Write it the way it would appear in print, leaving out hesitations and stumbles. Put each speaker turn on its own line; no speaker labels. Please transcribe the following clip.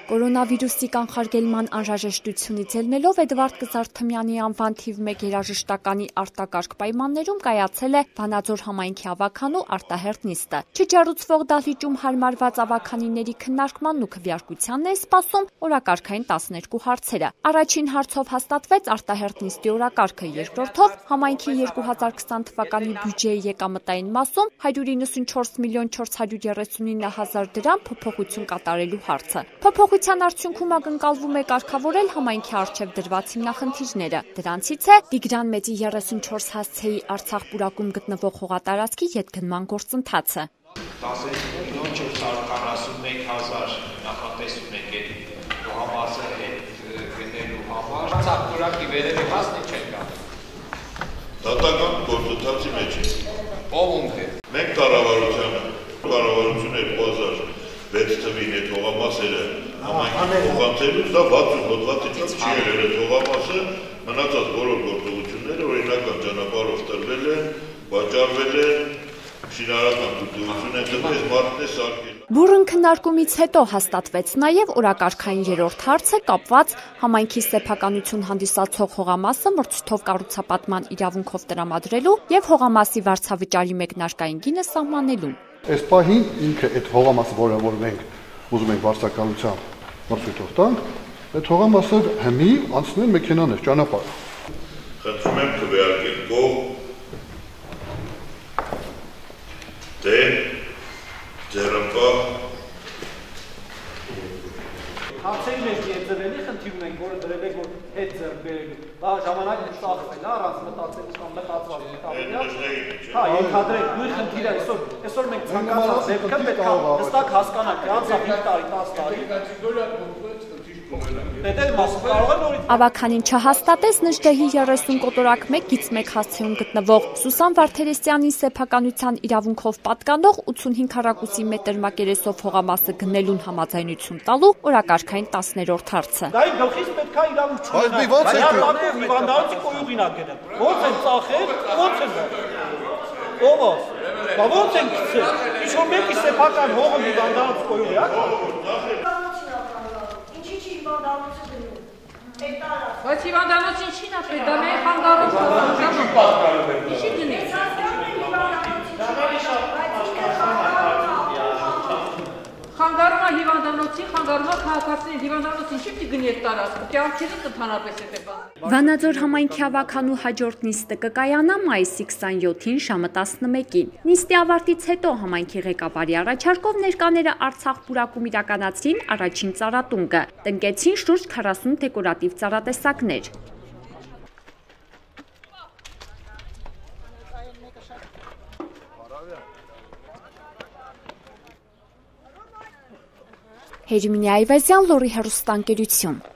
Կորոնավիրուսի կանխարգելման անհրաժեշտությունից ելնելով Էդվարդ Կզարթմյանի անվան թիվ 1 երաժշտականի արտակարգ պայմաններում կայացել է Վանաձոր համայնքի ավագանու արտահերթ նիստը։ Չջարուցվող դահլիճում հարմարված ավագանիների քննարկմանն ու քվեարկությանն են սպասում օրակարգային 12 հարցերը։ Առաջին հարցով հաստատվեց արտահերթ նիստի օրակարգը, երկրորդով համայնքի 2020 թվականի բյուջեի եկամտային մասում 194 միլիոն 439 հազար դրամ փոփոխություն կատարելու հարցը։ Փոփոխության արդյունքում ակնկալվում է կարգավորել համայնքի առջև դրված հիմնախնդիրները։ Դրանցից է Տիգրան Մեծի 34 հասցեի Արցախ պուրակում գտնվող հողատարածքի ետգնման գործընթացը։
10 միլիոն 441 հազար նախատեսում ենք այդ հողամասը գնելու համար։ Արցախ պուրակի վերևի մասն ինչ են կա։
Դատական գործընթացի մեջ է։
Ով ունկե։
Մենք կառավարությունը 2006 թվին այդ հողամասերը համայնքի փոխանցելուց դա 60 հոդվածից չի եղել այդ հողամասը, մնացած բոլոր գործողությունները օրինական ճանապարհով տրվել են, վաճառվել են, շինարարական դուտություն են տրվել, մարդն է սարքել։
Բուռն քննարկումից հետո հաստատվեց նաև օրակարգային երրորդ հարցը կապված համայնքի սեփականություն հանդիսացող հողամասը մրցույթով կառուցապատման իրավունքով տրամադրելու եւ հողամասի վարձավճարի մեկնարկային գինը սահմանելու։
Այս պահին ինքը այդ հողամասը, որը մենք ուզում ենք վարձակալության մրցույթով տանք, այդ հողամասը հիմի անցնել մեքենաներ ճանապարհ։
Խնդրում եմ քվեարկել կողմ դե ձեռնպահ
Հարցերի մեջ եզրելի խնդիրում ենք, որը դրել եք, որ հետ ձեռք բերելու։ Դա ժամանակ ստացվել, առանց մտածելու կամ մտածված մտածել։ Հա, ենթադրեք, նույն խնդիրը այսօր մենք ցանկացած դեպքը պետք է հստակ հասկանանք, անցավ 5 տարի, 10 տարի։
Ավագանին չհաստատեց Նժդեհի 30 կոտորակ 1-1 հասցեում գտնվող Սուսան Վարդերեսյանի սեփականության իրավունքով պատկանող 85 քառակուսի մետր մակերեսով հողամասը գնելուն համաձայնություն տալու օրակարգային 10-րդ հարցը։
Դա գլխից պետք է իրավունք չունենա։ Բայց հիվանդանոցի կոյուղին ա գնել։ Ո՞նց են ծախել, ո՞նց են։ Ո՞վ։ Բա ո՞նց են գցել։ Ինչ որ մեկի սեփական հողը հիվանդանոց կոյուղի ա։
Բայց հիվանդանոցին չի նապել, դա մեր խանգարում Ինչի գնեց։ Խանգարում է հիվանդանոցի, խանգարում է քաղաքացիներին, հիվանդանոցին չի գնի այդ տարածքը, կյանքերին կընդհանրապես հետևած։
Վանաձոր համայնքի ավագանու հաջորդ նիստը կկայանա մայիսի 27-ին ժամը 11-ին։ Նիստի ավարտից հետո համայնքի ղեկավարի առաջարկով ներկաները Արցախ պուրակում իրականացրին առաջին ծառատունկը, տնկեցին շուրջ 40 դեկորատիվ ծառատեսակներ։ Հերմինե Այվազյան, Լոռի հեռուստաընկերություն։